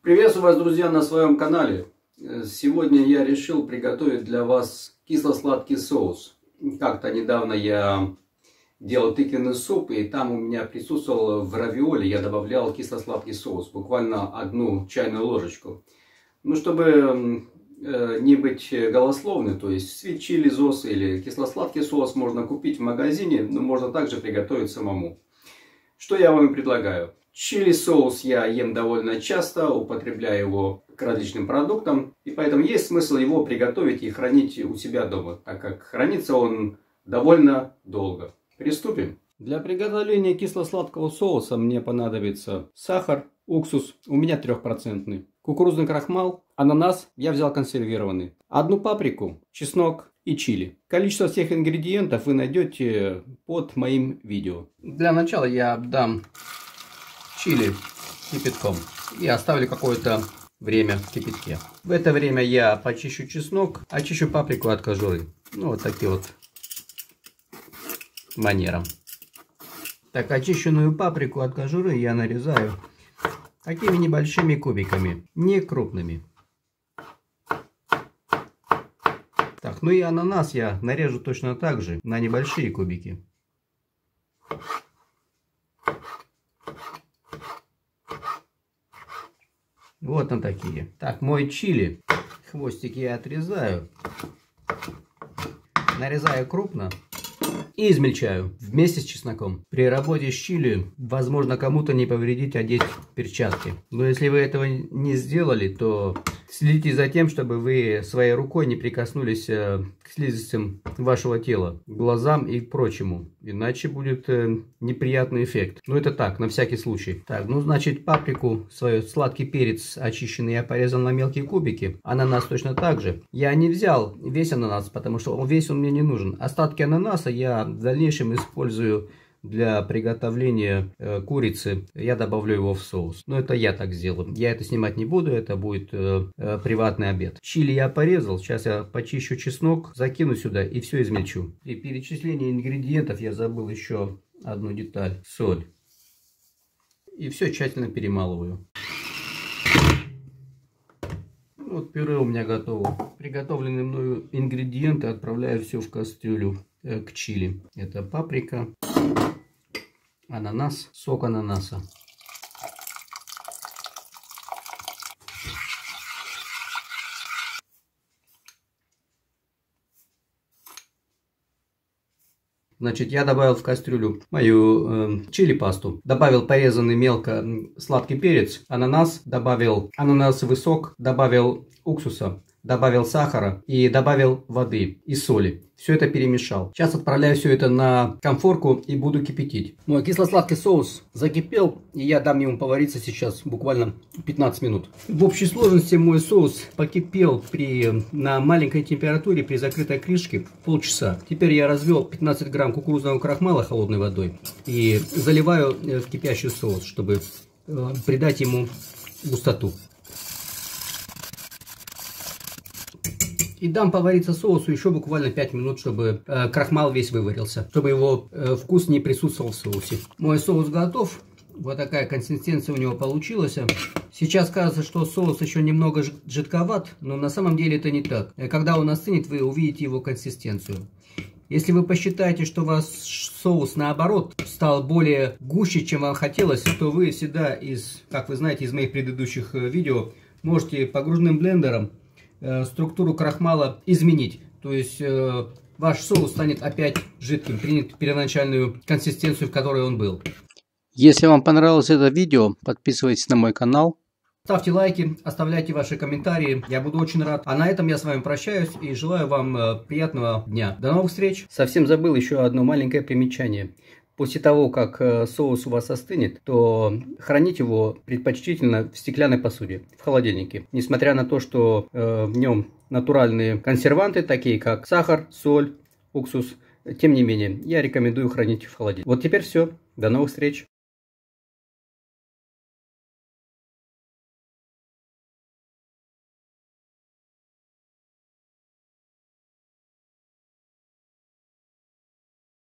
Приветствую вас, друзья, на своем канале. Сегодня я решил приготовить для вас кисло-сладкий соус. Как-то недавно я делал тыквенный суп, и там у меня присутствовал в равиоли, я добавлял кисло-сладкий соус, буквально 1 чайную ложечку. Ну, чтобы не быть голословным, то есть sweet chili sauce или кисло-сладкий соус можно купить в магазине, но можно также приготовить самому. Что я вам предлагаю? Чили соус я ем довольно часто, употребляю его к различным продуктам, и поэтому есть смысл его приготовить и хранить у себя дома, так как хранится он довольно долго. Приступим. Для приготовления кисло-сладкого соуса мне понадобится сахар, уксус, у меня 3%, кукурузный крахмал, ананас, я взял консервированный, 1 паприку, чеснок и чили. Количество всех ингредиентов вы найдете под моим видео. Для начала я обдам чили кипятком и оставлю какое-то время в кипятке. В это время я почищу чеснок, очищу паприку от кожуры. Ну, вот таким вот манером. Так, очищенную паприку от кожуры я нарезаю такими небольшими кубиками, не крупными. Так, ну и ананас я нарежу точно так же на небольшие кубики. Вот он такие. Так, мой чили. Хвостики я отрезаю. Нарезаю крупно. И измельчаю вместе с чесноком. При работе с чили, возможно, кому-то не повредить одеть перчатки. Но если вы этого не сделали, то следите за тем, чтобы вы своей рукой не прикоснулись к слизистым вашего тела, к глазам и к прочему. Иначе будет неприятный эффект. Но это так, на всякий случай. Так, ну значит, паприку, свой сладкий перец очищенный я порезал на мелкие кубики. Ананас точно так же. Я не взял весь ананас, потому что весь он мне не нужен. Остатки ананаса я в дальнейшем использую для приготовления курицы. Я добавлю его в соус. Но это я так сделаю. Я это снимать не буду. Это будет приватный обед. Чили я порезал. Сейчас я почищу чеснок, закину сюда и все измельчу. При перечислении ингредиентов я забыл еще одну деталь. Соль. И все тщательно перемалываю. Вот пюре у меня готово. Приготовленные мною ингредиенты отправляю все в кастрюлю к чили. Это паприка, ананас, сок ананаса. Значит, я добавил в кастрюлю мою чили пасту, добавил порезанный мелко сладкий перец, ананас, добавил ананасовый сок, добавил уксуса, добавил сахара и добавил воды и соли. Все это перемешал. Сейчас отправляю все это на конфорку и буду кипятить. Мой кисло-сладкий соус закипел, и я дам ему повариться сейчас буквально 15 минут. В общей сложности мой соус покипел на маленькой температуре при закрытой крышке полчаса. Теперь я развел 15 грамм кукурузного крахмала холодной водой и заливаю в кипящий соус, чтобы придать ему густоту. И дам повариться соусу еще буквально 5 минут, чтобы крахмал весь выварился, чтобы его вкус не присутствовал в соусе. Мой соус готов. Вот такая консистенция у него получилась. Сейчас кажется, что соус еще немного жидковат, но на самом деле это не так. Когда он остынет, вы увидите его консистенцию. Если вы посчитаете, что у вас соус наоборот стал более гуще, чем вам хотелось, то вы всегда, как вы знаете из моих предыдущих видео, можете погружным блендером структуру крахмала изменить. То есть ваш соус станет опять жидким, примет первоначальную консистенцию, в которой он был. Если вам понравилось это видео, подписывайтесь на мой канал. Ставьте лайки, оставляйте ваши комментарии, я буду очень рад. А на этом я с вами прощаюсь и желаю вам приятного дня. До новых встреч! Совсем забыл еще одно маленькое примечание. После того, как соус у вас остынет, то хранить его предпочтительно в стеклянной посуде, в холодильнике. Несмотря на то, что в нем натуральные консерванты, такие как сахар, соль, уксус, тем не менее, я рекомендую хранить в холодильнике. Вот теперь все. До новых встреч!